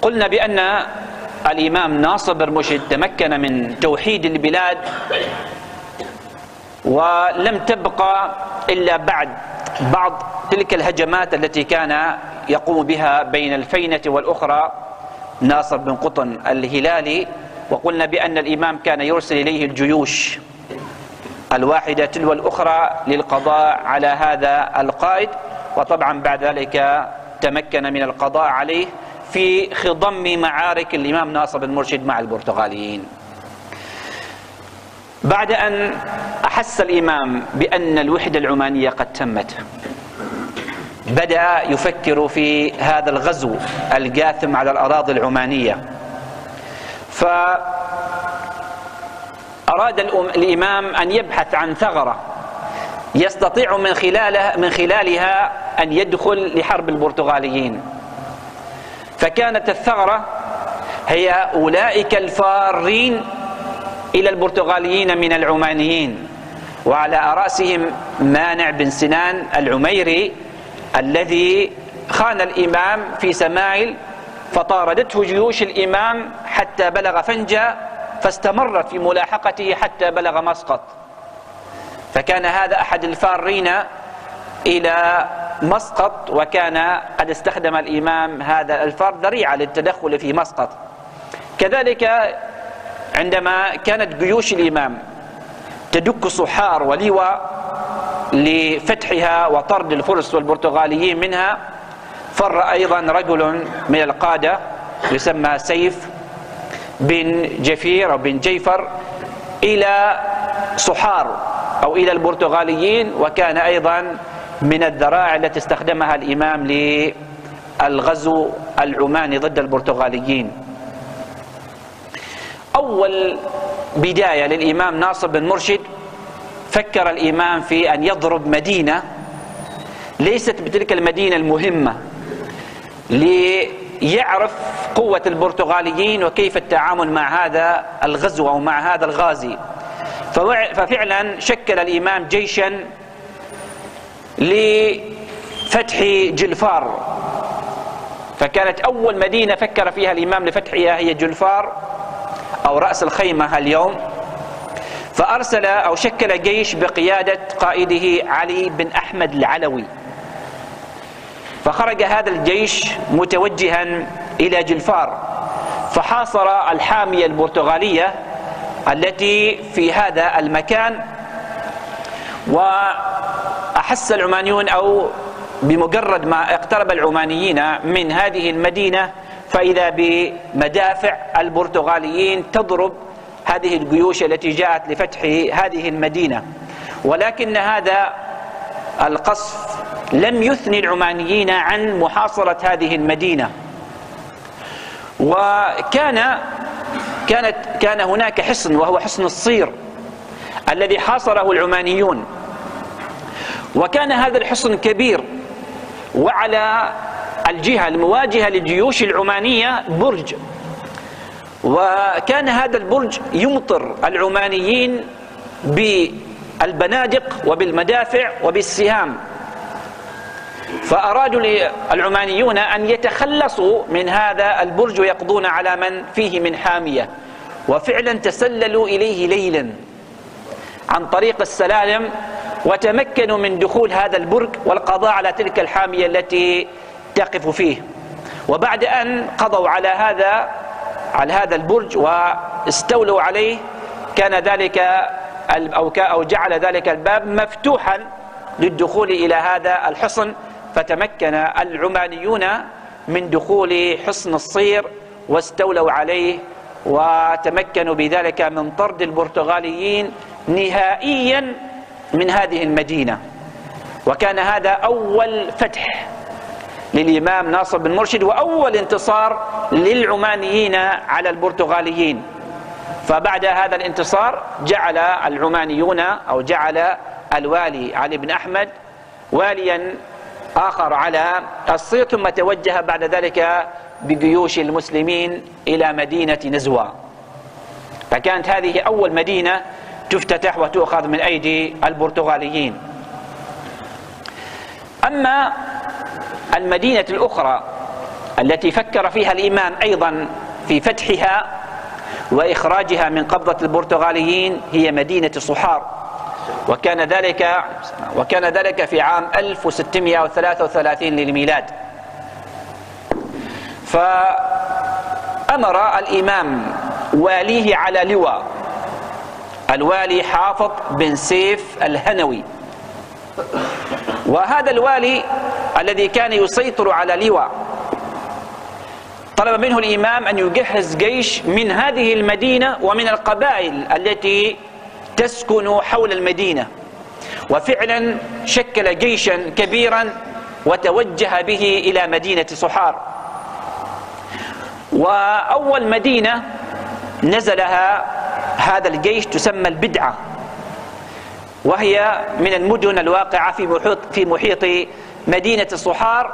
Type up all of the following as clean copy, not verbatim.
قلنا بأن الإمام ناصر بن مرشد تمكن من توحيد البلاد، ولم تبقى إلا بعد بعض تلك الهجمات التي كان يقوم بها بين الفينة والأخرى ناصر بن قطن الهلالي. وقلنا بأن الإمام كان يرسل إليه الجيوش الواحدة تلو الأخرى للقضاء على هذا القائد، وطبعا بعد ذلك تمكن من القضاء عليه في خضم معارك الإمام ناصر بن مرشد مع البرتغاليين. بعد أن أحس الإمام بأن الوحدة العمانية قد تمت، بدأ يفكر في هذا الغزو الجاثم على الأراضي العمانية، فأراد الإمام أن يبحث عن ثغرة يستطيع من خلالها أن يدخل لحرب البرتغاليين. فكانت الثغرة هي أولئك الفارين إلى البرتغاليين من العمانيين، وعلى رأسهم مانع بن سنان العميري الذي خان الإمام في سمايل، فطاردته جيوش الإمام حتى بلغ فنجة، فاستمرت في ملاحقته حتى بلغ مسقط. فكان هذا أحد الفارين إلى مسقط، وكان قد استخدم الإمام هذا الفار ذريعة للتدخل في مسقط. كذلك عندما كانت جيوش الإمام تدك صحار وليوى لفتحها وطرد الفرس والبرتغاليين منها، فر أيضا رجل من القادة يسمى سيف بن جفير أو بن جيفر إلى صحار أو إلى البرتغاليين، وكان أيضا من الذرائع التي استخدمها الإمام للغزو العماني ضد البرتغاليين. أول بداية للإمام ناصر بن مرشد فكر الإمام في أن يضرب مدينة ليست بتلك المدينة المهمة، ليعرف قوة البرتغاليين وكيف التعامل مع هذا الغزو أو مع هذا الغازي. ففعلا شكل الإمام جيشا لفتح جلفار، فكانت أول مدينة فكر فيها الإمام لفتحها هي جلفار أو رأس الخيمة اليوم. فأرسل أو شكل جيش بقيادة قائده علي بن أحمد العلوي، فخرج هذا الجيش متوجها إلى جلفار، فحاصر الحامية البرتغالية التي في هذا المكان. وأحس العمانيون أو بمجرد ما اقترب العمانيين من هذه المدينة فإذا بمدافع البرتغاليين تضرب هذه الجيوش التي جاءت لفتح هذه المدينة. ولكن هذا القصف لم يثني العمانيين عن محاصرة هذه المدينة، وكان هناك حصن وهو حصن الصير الذي حاصره العمانيون، وكان هذا الحصن كبير، وعلى الجهة المواجهة للجيوش العمانية برج، وكان هذا البرج يمطر العمانيين بالبنادق وبالمدافع وبالسهام. فأرادوا العمانيون أن يتخلصوا من هذا البرج ويقضون على من فيه من حامية، وفعلا تسللوا إليه ليلا عن طريق السلالم، وتمكنوا من دخول هذا البرج والقضاء على تلك الحامية التي تقف فيه. وبعد أن قضوا على هذا البرج واستولوا عليه، كان ذلك أو جعل ذلك الباب مفتوحا للدخول إلى هذا الحصن، فتمكن العمانيون من دخول حصن الصير واستولوا عليه، وتمكنوا بذلك من طرد البرتغاليين نهائيا من هذه المدينة. وكان هذا أول فتح للإمام ناصر بن مرشد وأول انتصار للعمانيين على البرتغاليين. فبعد هذا الانتصار جعل العمانيون أو جعل الوالي علي بن أحمد واليا آخر على الصير، ثم توجه بعد ذلك بجيوش المسلمين إلى مدينة نزوى. فكانت هذه أول مدينة تفتتح وتؤخذ من أيدي البرتغاليين. أما المدينة الأخرى التي فكر فيها الإمام أيضا في فتحها وإخراجها من قبضة البرتغاليين هي مدينة صحار، وكان ذلك في عام 1633 للميلاد. فأمر الإمام واليه على لواء، الوالي حافظ بن سيف الهنوي، وهذا الوالي الذي كان يسيطر على لواء طلب منه الإمام أن يجهز جيش من هذه المدينة ومن القبائل التي تسكن حول المدينة، وفعلا شكل جيشا كبيرا وتوجه به إلى مدينة صحار. وأول مدينة نزلها هذا الجيش تسمى البدعة، وهي من المدن الواقعة في محيط مدينة صحار،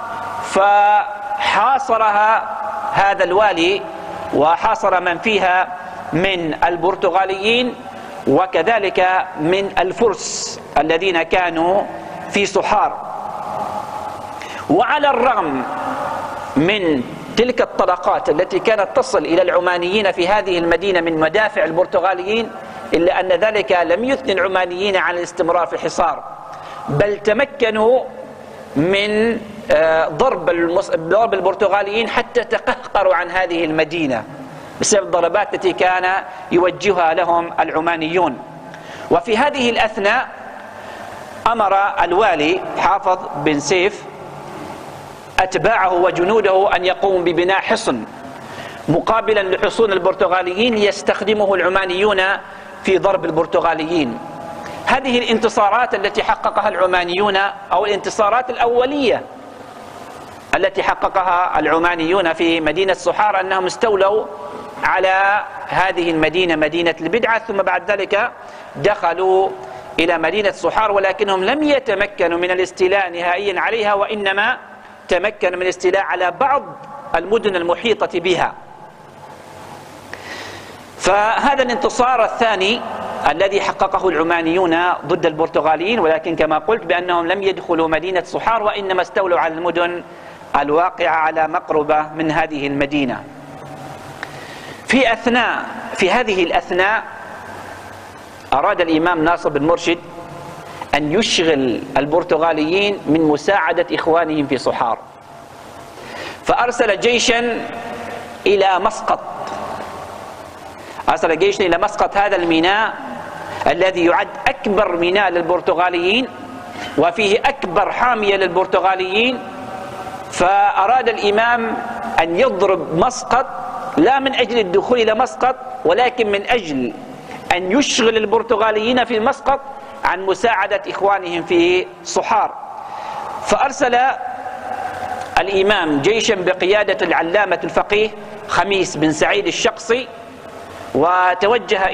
فحاصرها هذا الوالي وحاصر من فيها من البرتغاليين وكذلك من الفرس الذين كانوا في صحار. وعلى الرغم من تلك الطلقات التي كانت تصل إلى العمانيين في هذه المدينة من مدافع البرتغاليين، إلا أن ذلك لم يثني العمانيين عن الاستمرار في الحصار، بل تمكنوا من ضرب البرتغاليين حتى تقهقروا عن هذه المدينة بسبب الضربات التي كان يوجهها لهم العمانيون. وفي هذه الأثناء أمر الوالي حافظ بن سيف أتباعه وجنوده أن يقوموا ببناء حصن مقابلا لحصون البرتغاليين ليستخدمه العمانيون في ضرب البرتغاليين. هذه الانتصارات التي حققها العمانيون أو الانتصارات الأولية التي حققها العمانيون في مدينة صحار أنهم استولوا على هذه المدينة، مدينة البدعة، ثم بعد ذلك دخلوا إلى مدينة صحار، ولكنهم لم يتمكنوا من الاستيلاء نهائيا عليها، وإنما تمكنوا من الاستيلاء على بعض المدن المحيطة بها. فهذا الانتصار الثاني الذي حققه العمانيون ضد البرتغاليين، ولكن كما قلت بأنهم لم يدخلوا مدينة صحار وإنما استولوا على المدن الواقعة على مقربة من هذه المدينة. في هذه الأثناء أراد الإمام ناصر بن مرشد أن يشغل البرتغاليين من مساعدة إخوانهم في صحار، فأرسل جيشا إلى مسقط. أرسل جيشا إلى مسقط، هذا الميناء الذي يعد أكبر ميناء للبرتغاليين وفيه أكبر حامية للبرتغاليين. فأراد الإمام أن يضرب مسقط لا من أجل الدخول إلى مسقط، ولكن من أجل أن يشغل البرتغاليين في مسقط عن مساعدة إخوانهم في صحار. فأرسل الإمام جيشا بقيادة العلامة الفقيه خميس بن سعيد الشقصي، وتوجه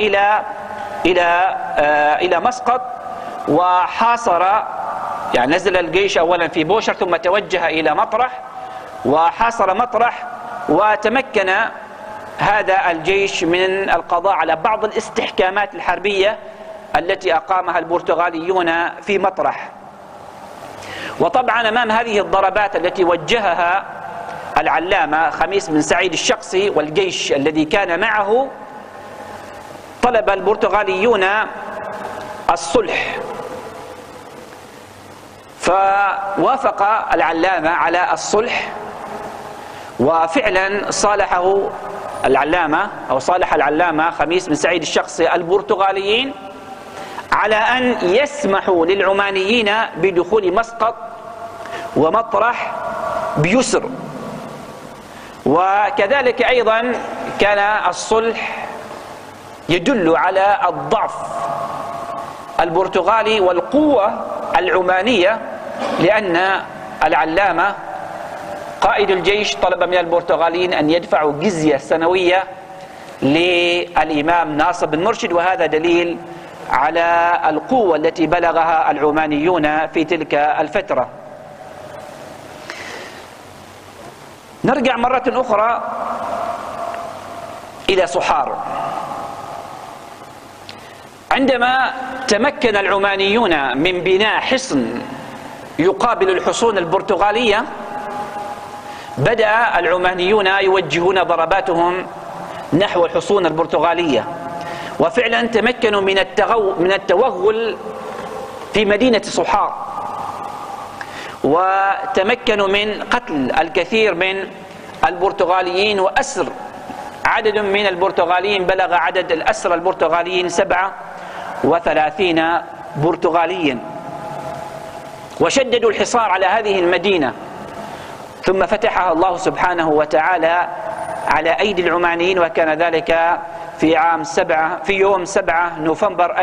إلى مسقط وحاصر، يعني نزل الجيش أولا في بوشر ثم توجه إلى مطرح وحاصر مطرح، وتمكن هذا الجيش من القضاء على بعض الاستحكامات الحربية التي أقامها البرتغاليون في مطرح. وطبعا أمام هذه الضربات التي وجهها العلامة خميس بن سعيد الشقصي والجيش الذي كان معه، طلب البرتغاليون الصلح، فوافق العلامة على الصلح، وفعلا صالحه العلامة أو صالح العلامة خميس بن سعيد الشقصي البرتغاليين على أن يسمحوا للعمانيين بدخول مسقط ومطرح بيسر. وكذلك أيضا كان الصلح يدل على الضعف البرتغالي والقوة العمانية، لأن العلامة قائد الجيش طلب من البرتغاليين أن يدفعوا جزية سنوية للإمام ناصر بن مرشد، وهذا دليل على القوة التي بلغها العمانيون في تلك الفترة. نرجع مرة أخرى إلى صحار. عندما تمكن العمانيون من بناء حصن يقابل الحصون البرتغالية، بدأ العمانيون يوجهون ضرباتهم نحو الحصون البرتغالية، وفعلا تمكنوا من التوغل في مدينة صحار، وتمكنوا من قتل الكثير من البرتغاليين وأسر عدد من البرتغاليين. بلغ عدد الأسرى البرتغاليين 37 برتغاليا، وشددوا الحصار على هذه المدينة، ثم فتحها الله سبحانه وتعالى على أيدي العمانيين، وكان ذلك في يوم 7 نوفمبر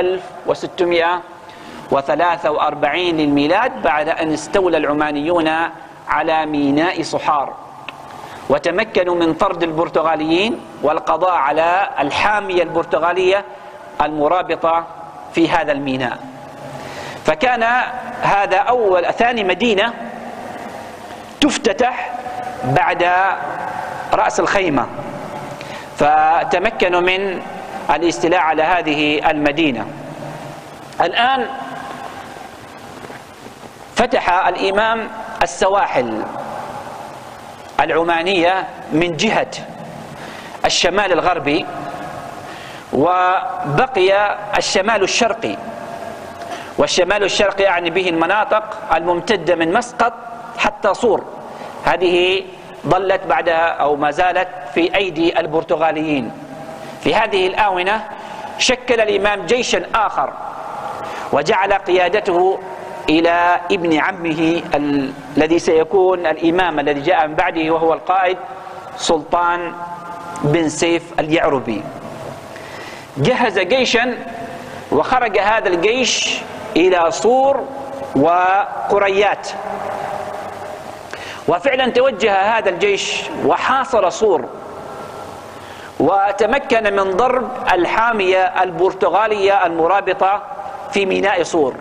1643 للميلاد، بعد أن استولى العمانيون على ميناء صحار، وتمكنوا من طرد البرتغاليين والقضاء على الحامية البرتغالية المرابطة في هذا الميناء. فكان هذا ثاني مدينة تفتتح بعد رأس الخيمة، فتمكنوا من الاستيلاء على هذه المدينة. الآن فتح الإمام السواحل العمانية من جهة الشمال الغربي، وبقي الشمال الشرقي، والشمال الشرقي يعني به المناطق الممتدة من مسقط حتى صور، هذه ظلت بعدها أو ما زالت في أيدي البرتغاليين. في هذه الآونة شكل الإمام جيشا آخر وجعل قيادته إلى ابن عمه الذي سيكون الإمام الذي جاء من بعده، وهو القائد سلطان بن سيف اليعربي. جهز جيشا وخرج هذا الجيش إلى صور وقريات، وفعلا توجه هذا الجيش وحاصر صور، وتمكن من ضرب الحامية البرتغالية المرابطة في ميناء صور،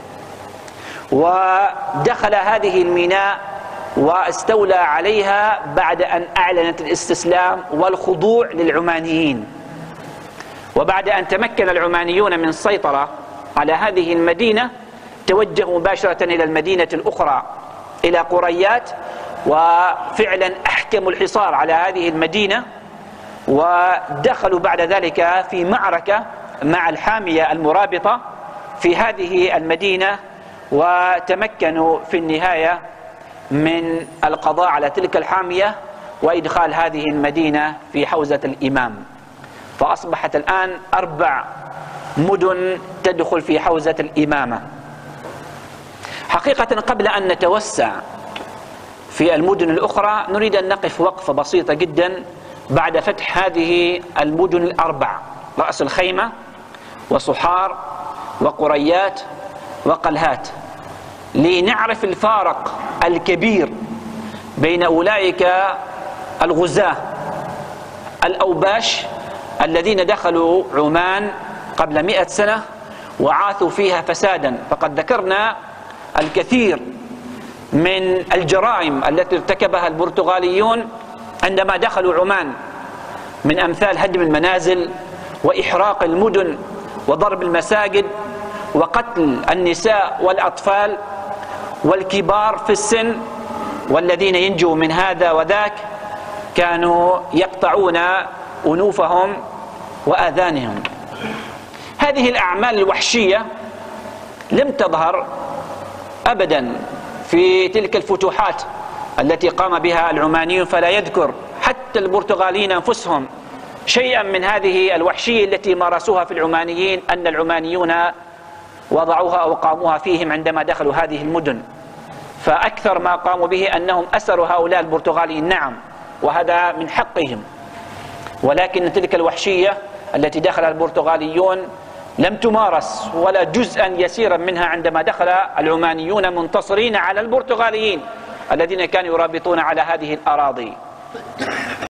ودخل هذه الميناء واستولى عليها بعد أن أعلنت الاستسلام والخضوع للعمانيين. وبعد أن تمكن العمانيون من السيطرة على هذه المدينة، توجهوا مباشرة إلى المدينة الأخرى إلى قريات، وفعلا أحكموا الحصار على هذه المدينة، ودخلوا بعد ذلك في معركة مع الحامية المرابطة في هذه المدينة، وتمكنوا في النهاية من القضاء على تلك الحامية وإدخال هذه المدينة في حوزة الإمام. فأصبحت الآن 4 مدن تدخل في حوزة الإمامة. حقيقة قبل أن نتوسع في المدن الأخرى نريد أن نقف وقفة بسيطة جدا بعد فتح هذه المدن ال4: رأس الخيمة وصحار وقريات وقلهات، لنعرف الفارق الكبير بين أولئك الغزاة الأوباش الذين دخلوا عمان قبل 100 سنة وعاثوا فيها فسادا. فقد ذكرنا الكثير من الجرائم التي ارتكبها البرتغاليون عندما دخلوا عمان، من أمثال هدم المنازل وإحراق المدن وضرب المساجد وقتل النساء والأطفال والكبار في السن، والذين ينجوا من هذا وذاك كانوا يقطعون أنوفهم وآذانهم. هذه الأعمال الوحشية لم تظهر أبدا في تلك الفتوحات التي قام بها العمانيون، فلا يذكر حتى البرتغاليين أنفسهم شيئا من هذه الوحشية التي مارسوها في العمانيين، أن العمانيون وضعوها أو قاموها فيهم عندما دخلوا هذه المدن. فأكثر ما قاموا به أنهم أسروا هؤلاء البرتغاليين، نعم، وهذا من حقهم، ولكن تلك الوحشية التي دخلها البرتغاليون لم تمارس ولا جزءا يسيرا منها عندما دخل العمانيون منتصرين على البرتغاليين الذين كانوا يرابطون على هذه الأراضي.